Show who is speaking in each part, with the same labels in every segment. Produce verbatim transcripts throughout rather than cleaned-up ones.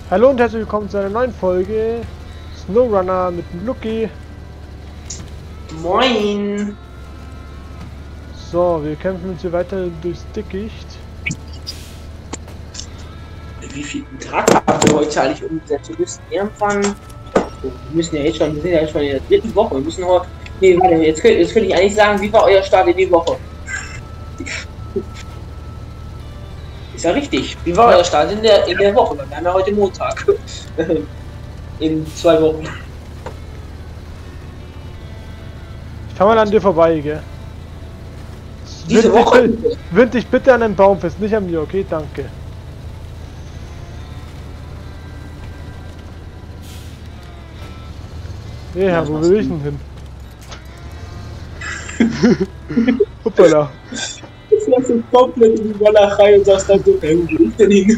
Speaker 1: Hallo und herzlich willkommen zu einer neuen Folge SnowRunner mit dem Lucky.
Speaker 2: Moin!
Speaker 1: So, wir kämpfen uns hier weiter durchs Dickicht.
Speaker 2: Wie viel Tag haben wir heute eigentlich umgesetzt? Wir müssen irgendwann. Wir müssen ja jetzt schon, wir sind ja jetzt schon in der dritten Woche. Wir müssen heute. Nee, warte, jetzt könnte jetzt könnt ich eigentlich sagen, wie war euer Start in die Woche? Ist ja richtig. Wie war euer Start in der in der Woche? Wir haben ja heute Montag. In zwei Wochen.
Speaker 1: Ich fahr mal an dir vorbei, gell?
Speaker 2: Diese
Speaker 1: Wind
Speaker 2: Woche?
Speaker 1: dich, wind dich bitte an den Baum fest, nicht an mir, okay? Danke. Ja,
Speaker 2: Ja,
Speaker 1: wo
Speaker 2: was
Speaker 1: will ich denn hin? Hoppala.
Speaker 2: Du fährst so komplett in die Walachei und sagst dann so, hey, wo will ich denn hin?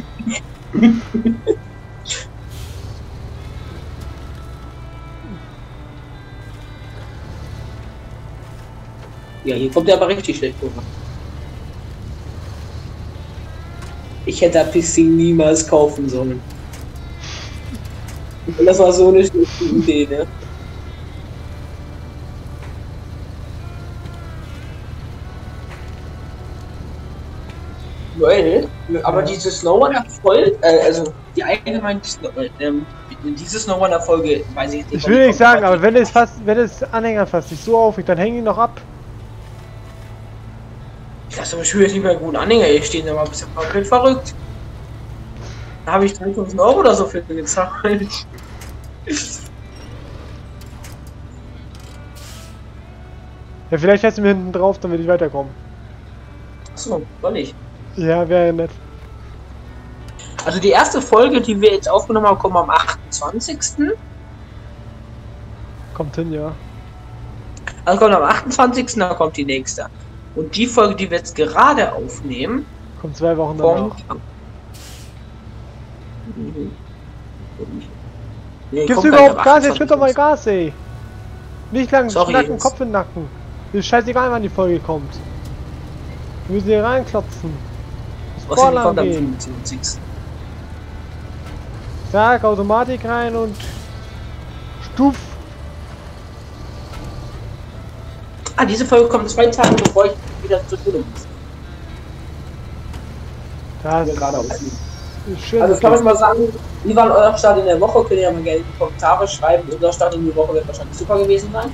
Speaker 2: Ja, hier kommt er aber richtig schlecht vor. Ich hätte das Pissing niemals kaufen sollen. Und das war so eine schlechte Idee, ne? Well, aber diese Snowrunner-Folge, äh, also die allgemein, ähm, diese Snowrunner-Folge, weiß ich nicht.
Speaker 1: Ich will nicht sagen, aber wenn es fast, wenn es Anhänger fast nicht so aufregt, dann hängen die noch ab.
Speaker 2: Ich lasse aber schon jetzt nicht mehr gut Anhänger hier stehen, aber bist ja komplett verrückt. Da habe ich dreitausend Euro oder so für gezahlt.
Speaker 1: Ja, vielleicht hättest du mir hinten drauf, damit ich weiterkomme.
Speaker 2: Achso, soll ich?
Speaker 1: Ja, wäre nett.
Speaker 2: Also die erste Folge, die wir jetzt aufgenommen haben, kommt am achtundzwanzigsten
Speaker 1: Kommt hin, ja.
Speaker 2: Also kommt am achtundzwanzigsten dann kommt die nächste. Und die Folge, die wir jetzt gerade aufnehmen,
Speaker 1: Kommt zwei Wochen danach.
Speaker 2: kommt... Nee,
Speaker 1: Gibst
Speaker 2: kommt
Speaker 1: du
Speaker 2: gleich
Speaker 1: überhaupt
Speaker 2: am
Speaker 1: Gas? Jetzt gib doch mal
Speaker 2: achtundzwanzigsten
Speaker 1: Gas, ey. Nicht lang
Speaker 2: Sorry,
Speaker 1: knacken,
Speaker 2: Jungs.
Speaker 1: Kopf in den Nacken. Ist scheißegal, wann die Folge kommt. Wir müssen hier reinklotzen.
Speaker 2: Was kommt am
Speaker 1: gehen.
Speaker 2: fünfundzwanzigsten
Speaker 1: Sag, Automatik rein und Stuf.
Speaker 2: Ah, diese Folge kommt zwei Tage bevor ich wieder zur Schule muss.
Speaker 1: Das
Speaker 2: Wir gerade aufnehmen.
Speaker 1: ist schön.
Speaker 2: Also kann ich mal sagen, wie war euer Start in der Woche? Könnt ihr ja mal gerne in die Kommentare schreiben. Unser Start in die Woche wird wahrscheinlich super gewesen sein.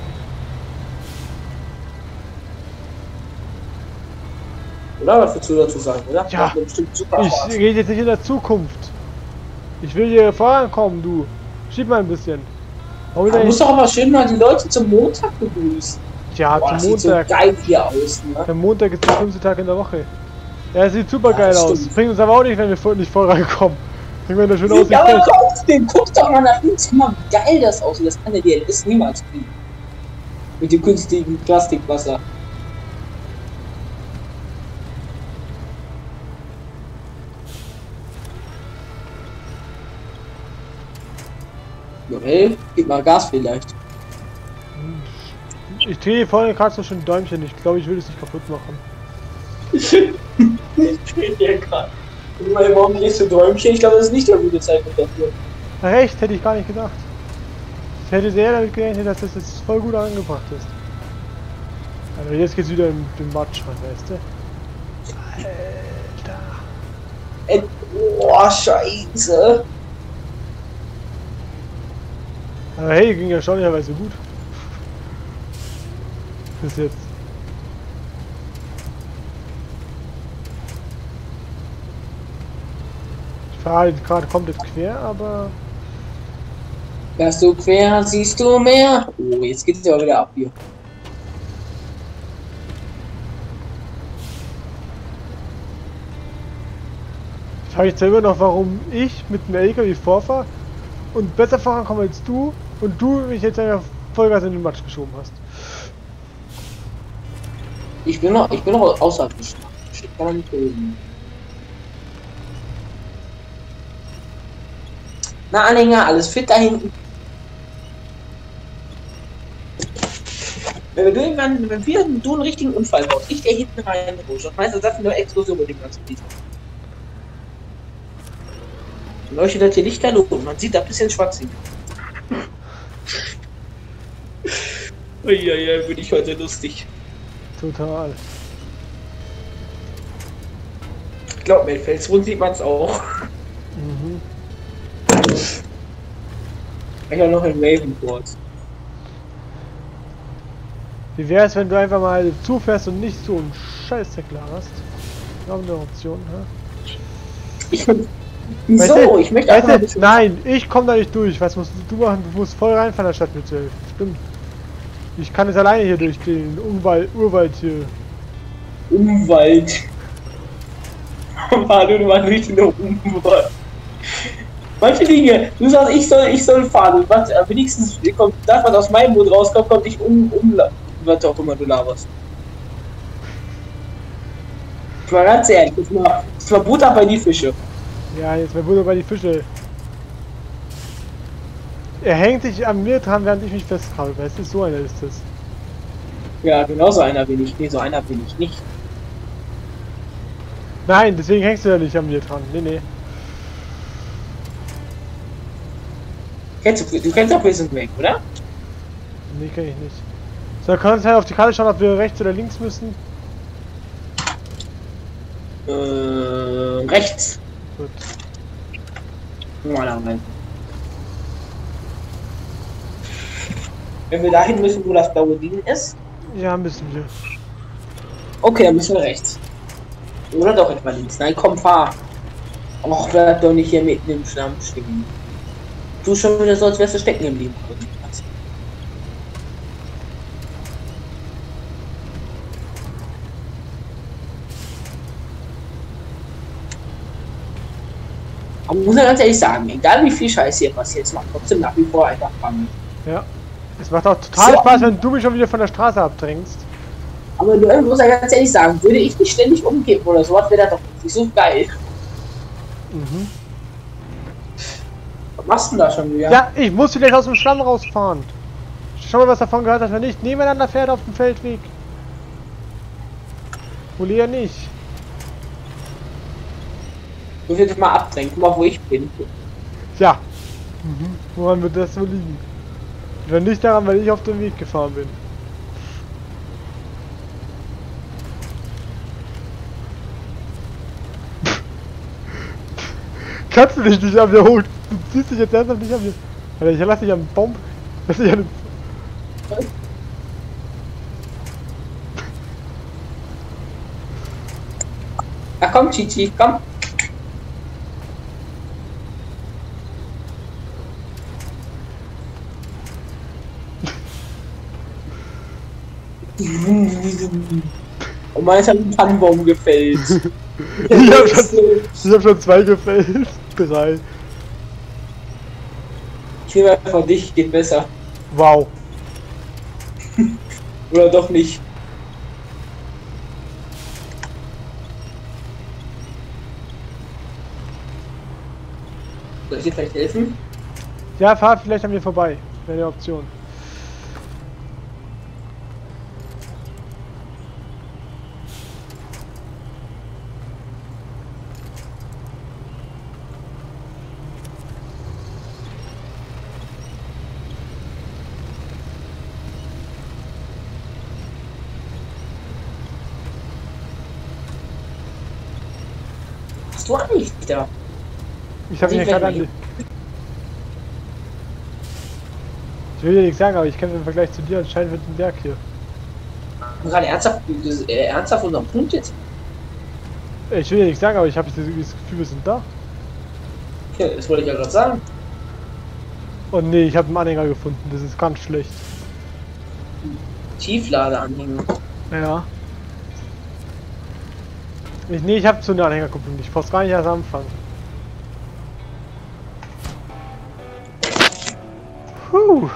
Speaker 2: Oder was willst du dazu sagen, oder?
Speaker 1: Ja,
Speaker 2: Macht mir bestimmt super
Speaker 1: Ich
Speaker 2: Spaß.
Speaker 1: rede jetzt nicht in der Zukunft. Ich will hier vorankommen, du. Schieb mal ein bisschen. Warum
Speaker 2: Du
Speaker 1: denn
Speaker 2: musst doch aber schön mal die Leute zum Montag begrüßen.
Speaker 1: Ja,
Speaker 2: Boah, das
Speaker 1: zum
Speaker 2: sieht so
Speaker 1: Montag.
Speaker 2: geil hier aus, ne?
Speaker 1: Der Montag ist der fünfte Tag in der Woche. Ja, sieht super
Speaker 2: Ja,
Speaker 1: geil
Speaker 2: das
Speaker 1: aus.
Speaker 2: stimmt.
Speaker 1: Bringt uns aber auch nicht, wenn wir vor- nicht vorankommen. Bringt wir da schön aus.
Speaker 2: Ja, aber guck, den guck doch mal nach links, guck mal, wie geil das aussieht. Das kann der D L S niemals kriegen. Mit dem künstlichen Plastikwasser. Joel, gib mal Gas vielleicht.
Speaker 1: Ich drehe vorne gerade so schön ein Däumchen. Ich glaube, ich will es nicht kaputt machen.
Speaker 2: Ich stehe hier gerade. Warum gehst du Däumchen? Ich glaube, das ist nicht der gute Zeitpunkt dafür.
Speaker 1: Recht, hätte ich gar nicht gedacht. Ich hätte sehr damit gerechnet, dass das jetzt voll gut angebracht ist. Aber jetzt geht's wieder in den Matsch rein, weißt du? Alter.
Speaker 2: Ey, boah, scheiße.
Speaker 1: Aber hey, ging ja erstaunlicherweise gut. Bis jetzt. Ich fahre halt gerade komplett quer, aber
Speaker 2: Fährst du quer, siehst du mehr. Oh, jetzt geht's ja wieder ab hier.
Speaker 1: ich frage mich selber noch, warum ich mit dem L K W vorfahre und besser vorankomme als du und du mich jetzt einfach Vollgas in den Matsch geschoben hast.
Speaker 2: Ich bin noch, ich bin noch außerhalb des Stadts. Ich kann nicht oben. Na, Anhänger, alles fit da hinten. Wenn wir irgendwann, wenn wir du einen richtigen Unfall baust, ich der hinten rein rutscht, das heißt, das ist eine Explosion mit dem ganzen Dieter. Leuchtet das hier lichterloh. Man sieht da ein bisschen schwarz. Uiuiui, bin ich heute lustig.
Speaker 1: Total.
Speaker 2: Glaub mir, in Felsrund sieht man es auch.
Speaker 1: Mhm.
Speaker 2: Ich auch noch in Ravenport.
Speaker 1: Wie wäre es, wenn du einfach mal zufährst und nicht so einen Scheißdeckler hast? Noch eine Option, hä?
Speaker 2: Ich, wieso?
Speaker 1: Weißt du,
Speaker 2: ich möchte
Speaker 1: weißt
Speaker 2: einfach ein
Speaker 1: du,
Speaker 2: bisschen...
Speaker 1: nein, ich komme da nicht durch. Was musst du machen? Du musst voll reinfahren, der Stadtmitte. Stimmt. Ich kann es alleine hier durch den Urwald, Urwald hier.
Speaker 2: Umwald. Fahr du mal durch den Umwald. Manche Dinge, du sagst, ich soll, ich soll fahren. Und was, äh, wenigstens kommt das, was aus meinem Mund rauskommt, kommt nicht um, um, was auch immer du laberst. Ich war ganz ehrlich, das war, das war Butter bei die Fische.
Speaker 1: Ja, jetzt mal Butter bei die Fische. Er hängt sich an mir dran, während ich mich festhalte. Weißt du, so einer ist das.
Speaker 2: Ja, genau so einer bin ich. Nee, so einer bin ich nicht.
Speaker 1: Nein, deswegen hängst du ja nicht an mir dran. Nee, nee.
Speaker 2: Kennst du, du kennst auch Prison Break, oder?
Speaker 1: Nee, kenn ich nicht. So, können wir halt auf die Karte schauen, ob wir rechts oder links müssen.
Speaker 2: Äh, rechts.
Speaker 1: Gut.
Speaker 2: Normalerweise. Wenn wir dahin müssen, wo das blaue Ding ist.
Speaker 1: Ja, müssen wir.
Speaker 2: Okay, dann müssen wir rechts. Oder doch etwa links. Nein, komm, fahr. Och, bleib doch nicht hier mitten im Schlamm stehen. Du schon wieder so, als wärst du stecken geblieben. Aber muss ja ganz ehrlich sagen, egal wie viel Scheiß hier passiert, es macht trotzdem nach wie vor einfach Fun.
Speaker 1: Ja. Es macht auch total
Speaker 2: So.
Speaker 1: Spaß, wenn du mich schon wieder von der Straße abdrängst.
Speaker 2: Aber du musst ja ganz ehrlich sagen, würde ich nicht ständig umkippen oder sowas, wäre das doch nicht so geil.
Speaker 1: Mhm.
Speaker 2: Was machst du denn da schon wieder?
Speaker 1: Ja, ich muss vielleicht aus dem Schlamm rausfahren. Schau mal, was davon gehört, dass wir nicht nebeneinander fährt auf dem Feldweg. Wohl eher nicht.
Speaker 2: Du willst mal abdrängen, guck mal, wo ich bin.
Speaker 1: Ja. Mhm. Woran wird das so liegen? Wenn nicht daran, weil ich auf dem Weg gefahren bin. Kannst du dich nicht an mir holen? Du ziehst dich jetzt ernsthaft nicht an mir. Alter, ich lass dich am Baum. Lass dich an den...
Speaker 2: Ach komm, Chichi, komm. Und meins hat einen Tannenbaum gefällt.
Speaker 1: Ich hab schon, ich hab schon zwei gefällt. Drei.
Speaker 2: Ich nehme einfach dich, geht besser.
Speaker 1: Wow.
Speaker 2: Oder doch nicht. Soll ich dir vielleicht helfen?
Speaker 1: Ja, fahr vielleicht an mir vorbei. Wäre eine Option.
Speaker 2: Hast du eigentlich da?
Speaker 1: Ich habe ihn ja
Speaker 2: Sieht
Speaker 1: gerade
Speaker 2: weg
Speaker 1: an. Ich will dir nichts sagen, aber ich kenne im Vergleich zu dir anscheinend mit dem Berg hier.
Speaker 2: Gerade ernsthaft, äh, ernsthaft unseren Punkt jetzt?
Speaker 1: Ich will dir nichts sagen, aber ich habe das Gefühl, wir sind da.
Speaker 2: Ja, das wollte ich ja gerade sagen.
Speaker 1: Und nee, ich habe einen Anhänger gefunden, das ist ganz schlecht.
Speaker 2: Tiefladeanhänger.
Speaker 1: Ja. Ich, nee, ich habe zu einem Anhänger gefunden, ich brauch's gar nicht erst anfangen. Puh.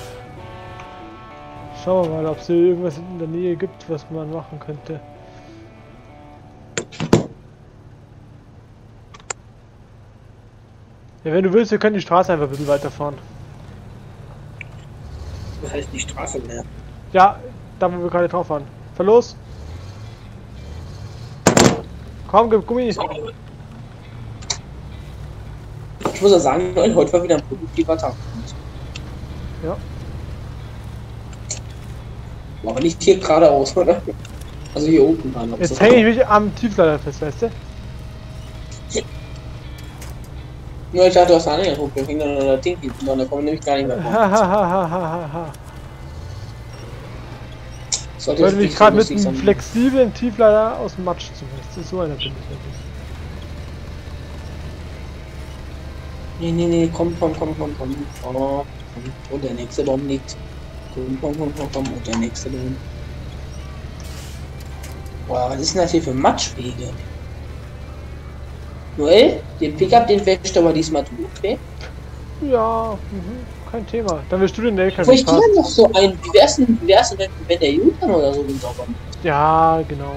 Speaker 1: Schauen wir mal, ob es hier irgendwas in der Nähe gibt, was man machen könnte. Ja, wenn du willst, wir können die Straße einfach ein bisschen weiterfahren.
Speaker 2: Das heißt die Straße mehr.
Speaker 1: Ja, da wo wir gerade drauf fahren. Fahr los! Komm, gib Gummi!
Speaker 2: Ich muss ja sagen, heute war wieder ein produktiver Tag.
Speaker 1: Ja.
Speaker 2: Aber nicht hier geradeaus, oder? Also hier unten waren.
Speaker 1: Jetzt hänge ich mich am Tieflader fest, weißt du?
Speaker 2: Nur ich dachte, du hast einen anderen Punkt, wir hängen dann an der Ding hinten dran, da kommen wir nämlich gar nicht mehr raus.
Speaker 1: Hahaha.
Speaker 2: Sollte
Speaker 1: Ich wollte mich gerade mit
Speaker 2: lustig
Speaker 1: einem
Speaker 2: sein.
Speaker 1: flexiblen Tieflader aus dem Matsch zu. Das ist so einer bin ich wirklich.
Speaker 2: Nee, nee, nee, komm, komm, komm, komm, komm. Oh, komm. Und der nächste Baum liegt. Komm, komm, komm, komm, komm. Und der nächste Baum. Boah, was ist denn das hier für Matschwege? Noel, den Pickup, den wäscht aber diesmal du, okay?
Speaker 1: Ja, mhm, kein Thema. Dann willst du den L K
Speaker 2: Wo
Speaker 1: W
Speaker 2: ich dir
Speaker 1: fahren.
Speaker 2: noch so ein, wie wär's denn, wie wär's denn, wenn, wenn der Julian oder so den sauber macht?
Speaker 1: Ja, genau.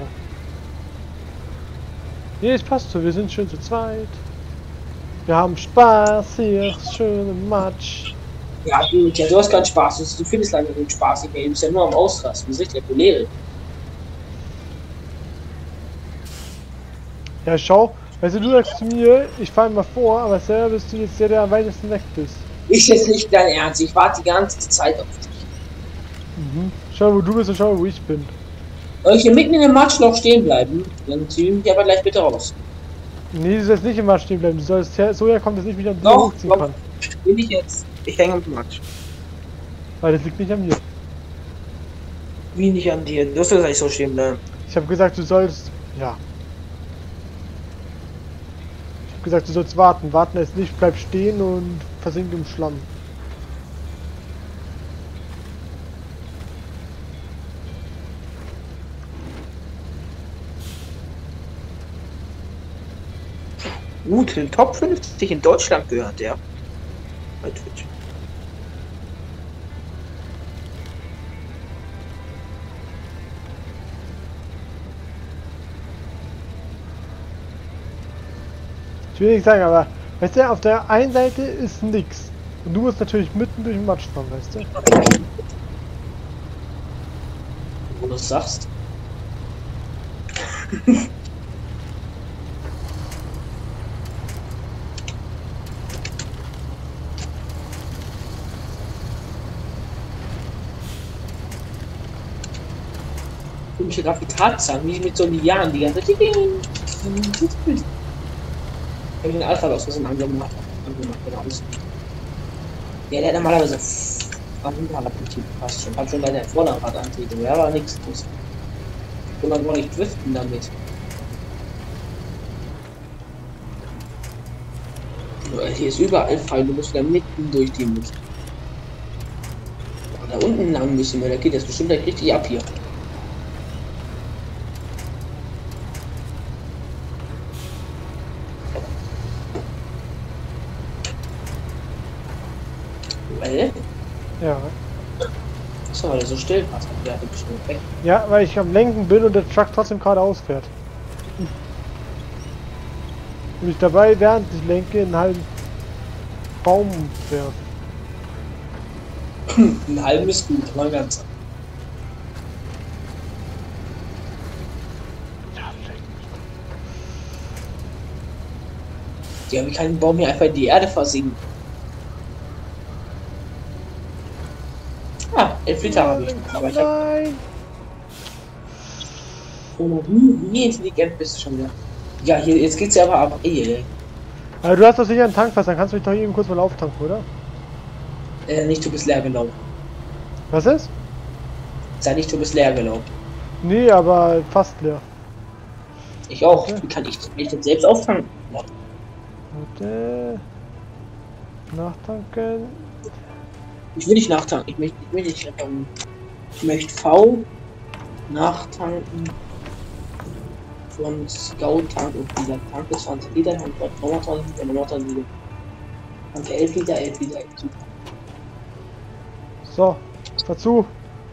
Speaker 1: Nee, es passt so, wir sind schön zu zweit. Wir haben Spaß hier, schön im Matsch.
Speaker 2: Ja, Julian, du hast keinen Spaß, du, du findest leider den Spaß nicht mehr, du bist ja nur am Ausrasten, du bist richtig der Choleriker.
Speaker 1: Ja, schau, weißt du, du sagst zu mir, ich fahre mal vor, aber selber bist du jetzt der, der am weitesten weg bist.
Speaker 2: Ist jetzt nicht dein Ernst, ich warte die ganze Zeit auf dich.
Speaker 1: Mhm. Schau, wo du bist und schau, wo ich bin.
Speaker 2: Soll ich hier mitten in dem Matschloch stehen bleiben? Dann zieh ich mich aber gleich bitte raus.
Speaker 1: Nee, du sollst nicht im Matsch stehen bleiben. Du sollst her so herkommen, dass ich mich an dir
Speaker 2: Doch,
Speaker 1: hochziehen
Speaker 2: doch.
Speaker 1: kann.
Speaker 2: Will ich jetzt? Ich hänge im Matsch.
Speaker 1: Weil das liegt nicht an mir.
Speaker 2: Wie nicht an dir? Du hast gesagt, ich soll stehen bleiben.
Speaker 1: Ich habe gesagt, du sollst. Ja. Ich habe gesagt, du sollst warten. Warten heißt nicht, bleib stehen und versink im Schlamm.
Speaker 2: Uh, zu den Top fünfzig in Deutschland gehört der. Bei Twitch.
Speaker 1: Ich will nicht sagen, aber weißt du, auf der einen Seite ist nix. Und du musst natürlich mitten durch den Matsch fahren, weißt du?
Speaker 2: Wo du es sagst. Komische Grafikalzahlen, wie mit so Lianen, die ganze Zeit. Ich habe den Alpha aus Versehen angemacht. angemacht genau. Ja, der hat normalerweise Hinterradantrieb passt schon. Hab schon bei der Vorderradantrieb, ja, aber nichts los. Und dann wollte ich driften damit. Hier ist überall Pfeil, du musst da mitten durch die Luft. Da unten lang müssen wir, da geht das bestimmt gleich richtig ab hier. Weil?
Speaker 1: Ja.
Speaker 2: Ist aber so still, was der hat bestimmt weg.
Speaker 1: Ja, weil ich am Lenken bin und der Truck trotzdem geradeaus fährt. Und ich dabei, während ich lenke, einen halben Baum werfe.
Speaker 2: Ein halben ist gut, aber ein ganzer.
Speaker 1: Ja, vielleicht nicht.
Speaker 2: Ja, wie kann ein Baum hier einfach in die Erde versinken? Ah, elf Liter habe ich. Aber ich habe.
Speaker 1: Nein!
Speaker 2: Oh, wie, wie intelligent bist du schon wieder? Ja, hier, jetzt geht's ja aber ab. Ey,
Speaker 1: Aber du hast doch sicher einen Tankpass, dann kannst du mich doch eben kurz mal auftanken, oder?
Speaker 2: äh, nicht, du bist leer gelaufen.
Speaker 1: Was ist?
Speaker 2: Sei nicht, du bist leer gelaufen.
Speaker 1: Nee, aber fast leer.
Speaker 2: Ich auch.
Speaker 1: Okay.
Speaker 2: Wie kann ich mich denn selbst auftanken? Ja.
Speaker 1: Warte. Nachtanken.
Speaker 2: Ich will nicht nachtanken. Ich möchte, ich will nicht. Ähm, ich möchte V nachtanken von Scout Tank und dieser Tank ist zwanzig Liter und nochmal zwanzig Liter, nochmal zwanzig Liter. Danke, elf Liter, elf Liter, elf Liter.
Speaker 1: So, fahr zu.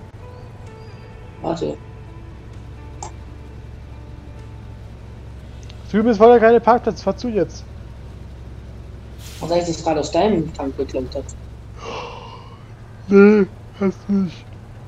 Speaker 2: Warte.
Speaker 1: Drüben ist weiter keine Parkplatz, fahr zu jetzt.
Speaker 2: Was habe ich das gerade aus deinem Tank geklaut hat?
Speaker 1: Nee, hast nicht.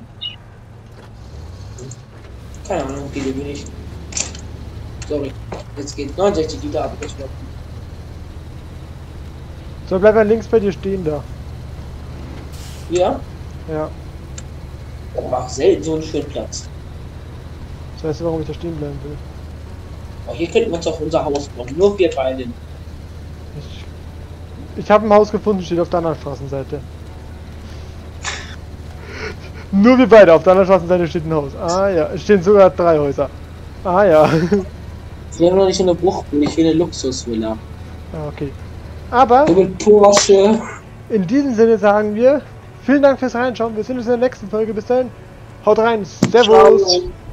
Speaker 2: Keine Ahnung, wie viel bin ich. Sorry. Jetzt geht neunundsechzig Liter ab. Ich glaub.
Speaker 1: So, bleib mal links bei dir stehen da.
Speaker 2: Ja?
Speaker 1: Ja.
Speaker 2: Ich mach selten so einen schönen Platz.
Speaker 1: Das weißt du, warum ich da stehen bleiben will.
Speaker 2: Oh, hier könnten wir uns auch unser Haus bauen. Nur wir beide.
Speaker 1: Ich, ich habe ein Haus gefunden, steht auf der anderen Straßenseite. Nur wir beide, auf der anderen Straßenseite steht ein Haus. Ah ja, es stehen sogar drei Häuser. Ah ja.
Speaker 2: Ich will noch nicht in der Bucht, ich will eine Luxusvilla.
Speaker 1: Ah, okay. Aber
Speaker 2: So mit Porsche.
Speaker 1: in diesem Sinne sagen wir, vielen Dank fürs Reinschauen. Wir sehen uns in der nächsten Folge. Bis dahin. Haut rein. Servus.
Speaker 2: Ciao.